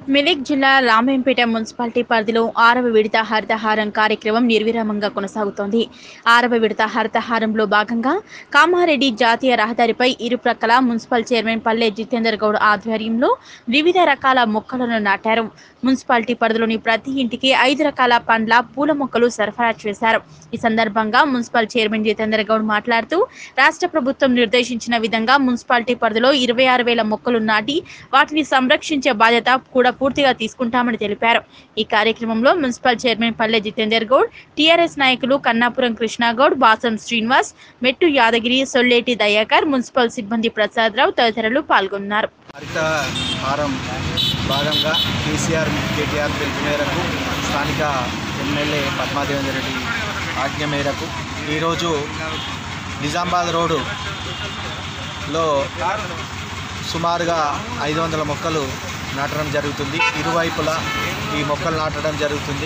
మెదక్ జిల్లా రామాయంపేట మున్సిపాలిటీ పరిధిలో 6వ విడత హరితహారం కార్యక్రమం నిర్విరామంగా కొనసాగుతోంది. 6వ విడత హరితహారంలో భాగంగా కామారెడ్డి జాతీయ రహదారిపై ఇరుప్రక్కల మున్సిపల్ చైర్మన్ పల్లె జితేందర్ గౌడ్ ఆధ్వర్యంలో వివిధ రకాల మొక్కలను నాటారు. మున్సిపాలిటీ పరిధిలోని ప్రతి ఇంటికి 5 రకాల పండ్ల, పూల మొక్కలు సరఫరా చేశారు. ఈ సందర్భంగా మున్సిపల్ చైర్మన్ జితేందర్ గౌడ్ మాట్లాడుతూ, రాష్ట్ర ప్రభుత్వం నిర్దేశించిన విధంగా మున్సిపాలిటీ పరిధిలో 26,000 మొక్కలు నాటి వాటిని సంరక్షించే బాధ్యత కూడా పూర్తిగా తీసుకుంటామని తెలిపారు. ఈ కార్యక్రమంలో మున్సిపల్ చైర్మన్ పల్లె జితేందర్ గౌడ్, టీఆర్ఎస్ నాయకులు కన్నాపురం కృష్ణగౌడ్, బాసం శ్రీనివాస్, మెట్టు యాదగిరి, సొల్లేటి దయాకర్, మున్సిపల్ సిబ్బంది ప్రసాదరావు తదితరులు పాల్గొన్నారు. హరితహారం భాగంగా కేసీఆర్ కేటీఆర్ పిలుపు మేరకు స్థానిక ఎమ్మెల్యే పద్మాదేవేందర్ రెడ్డి ఆజ్ఞ మేరకు ఈరోజు నిజామాబాద్ రోడ్డులో సుమారుగా 500 మొక్కలు నాటడం జరుగుతుంది. ఇరువైపులా ఈ మొక్కలు నాటడం జరుగుతుంది.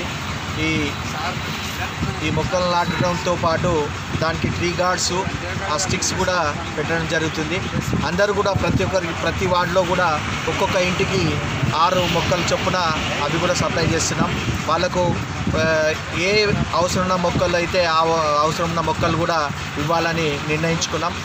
ఈ మొక్కలు నాటడంతో పాటు దానికి ట్రీ గార్డ్స్, ఆ స్టిక్స్ కూడా పెట్టడం జరుగుతుంది. అందరూ కూడా ప్రతి వార్డులో కూడా ఒక్కొక్క ఇంటికి 6 మొక్కలు చొప్పున అవి కూడా సప్లై చేస్తున్నాం. వాళ్ళకు ఏ అవసరం ఉన్న మొక్కలు అయితే ఆ అవసరం ఉన్న మొక్కలు కూడా ఇవ్వాలని నిర్ణయించుకున్నాం.